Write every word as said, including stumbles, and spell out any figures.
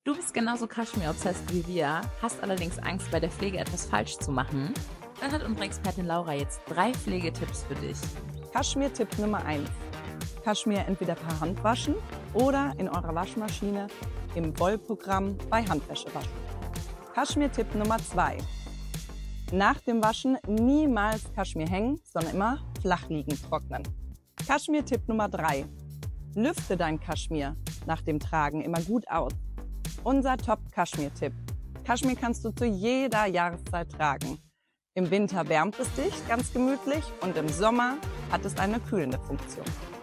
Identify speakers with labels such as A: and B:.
A: Du bist genauso Kaschmir-obsessed wie wir, hast allerdings Angst, bei der Pflege etwas falsch zu machen? Dann hat unsere Expertin Laura jetzt drei Pflegetipps für dich.
B: Kaschmir-Tipp Nummer eins. Kaschmir entweder per Hand waschen oder in eurer Waschmaschine im Wollprogramm bei Handwäsche waschen. Kaschmir-Tipp Nummer zwei. Nach dem Waschen niemals Kaschmir hängen, sondern immer flach liegen trocknen. Kaschmir-Tipp Nummer drei. Lüfte dein Kaschmir nach dem Tragen immer gut aus. Unser Top-Kaschmir-Tipp. Kaschmir kannst du zu jeder Jahreszeit tragen. Im Winter wärmt es dich ganz gemütlich und im Sommer hat es eine kühlende Funktion.